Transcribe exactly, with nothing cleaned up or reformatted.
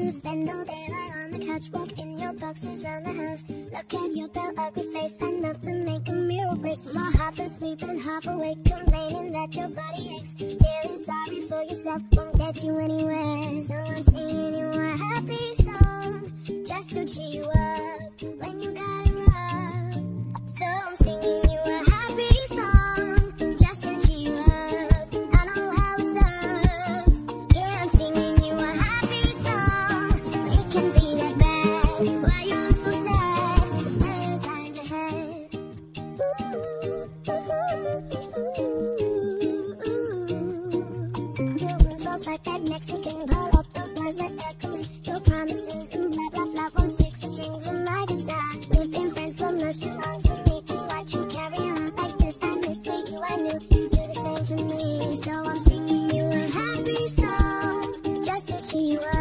you spend all day lying on the couch, walk in your boxes round the house. Look at your pale, ugly face, enough to make a mirror break. More half asleep and half awake, complaining that your body aches. Feeling sorry for yourself won't get you anywhere. So I'm singing you a happy song, just to cheer you up when you got it rough. So I'm singing you a happy song, just to cheer you up. I know how it sucks. Yeah, I'm singing you a happy song. It can be that bad. Why you so sad? There's better times ahead. Ooh, ooh, ooh, ooh. Your room smells like that Mexican ball. Up those bars where they're coming. Your promises and blah blah blah won't fix the strings of my guitar. We've been friends for much too long for me to watch you carry on like this. I mistreat you, I knew you'd do the same for me. So I'm singing you a happy song, just to cheer you up.